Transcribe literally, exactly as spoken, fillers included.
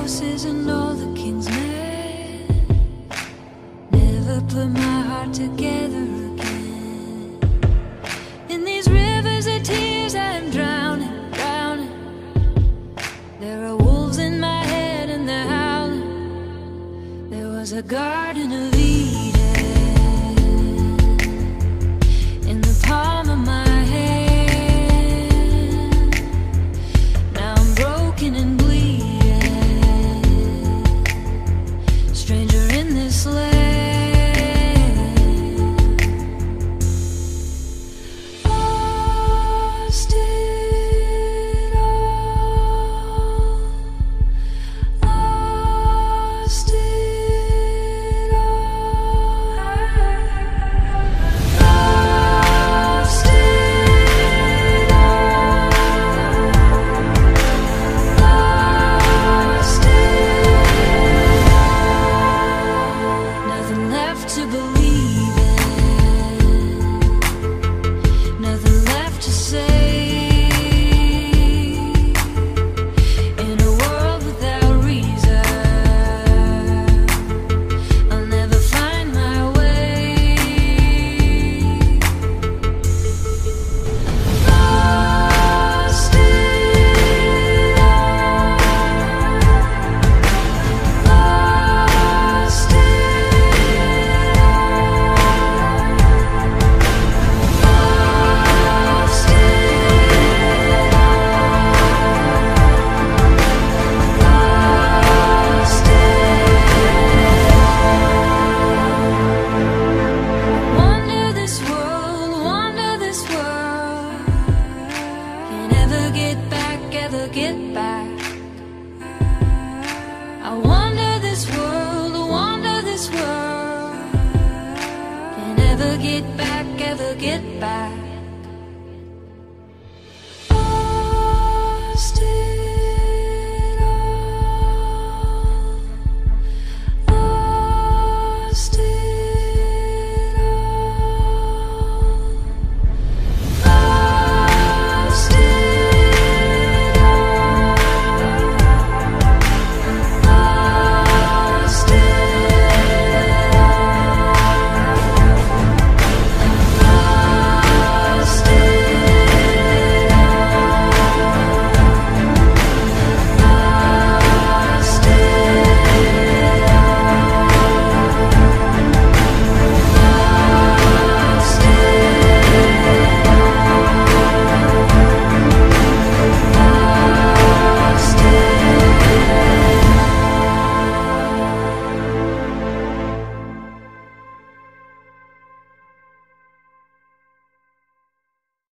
horses and all the king's men. Never put my heart together again. In these rivers of tears I'm drowning, drowning. There are wolves in my head and they're howling. There was a garden of Eden in the palm of my hand. Now I'm broken and bleeding, stranger in this land. Lost it all, lost it all, lost it all, lost it all. Nothing left to believe in, nothing left to say. In a world without reason, I'll never find my way. Lost it all, lost it lost it lost it. Wonder this world, wonder this world can ever get back, ever get back. I wonder this world, wonder this world can ever get back, ever get back.